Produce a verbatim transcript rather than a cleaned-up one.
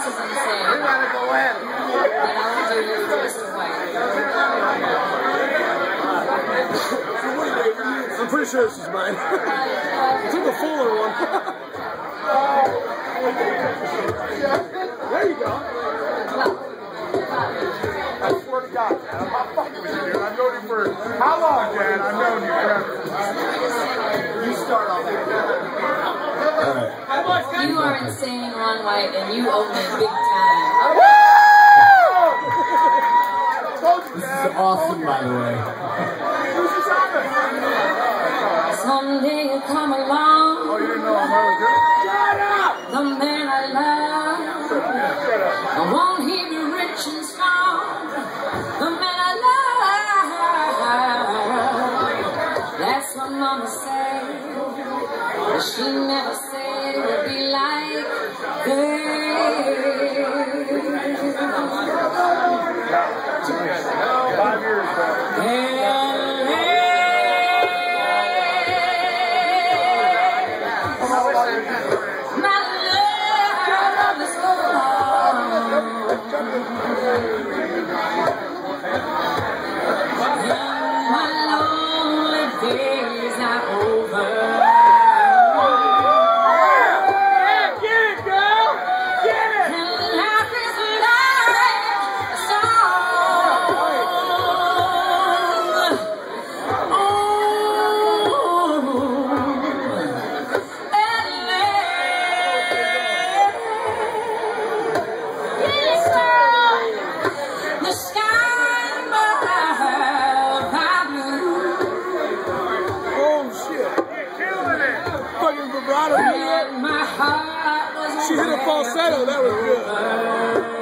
is insane. We gotta go in. And I will do your first fight. I'm pretty sure this is mine. I took a fuller one. There you go. I swear to God, Dad, I'm not fucking with you, dude. I've known you for how long, Dad? I've known you forever. You start off there. You are insane, Ron White, and you owe me big time. This is awesome, by the way. Someday you come along. Oh, you didn't know I'm really good? Shut up! The man I love. Shut up. I won't he be rich and strong? The man I love. That's what Mama said. But she never said it would be like this. Five years, bro. She hit a falsetto, that was good.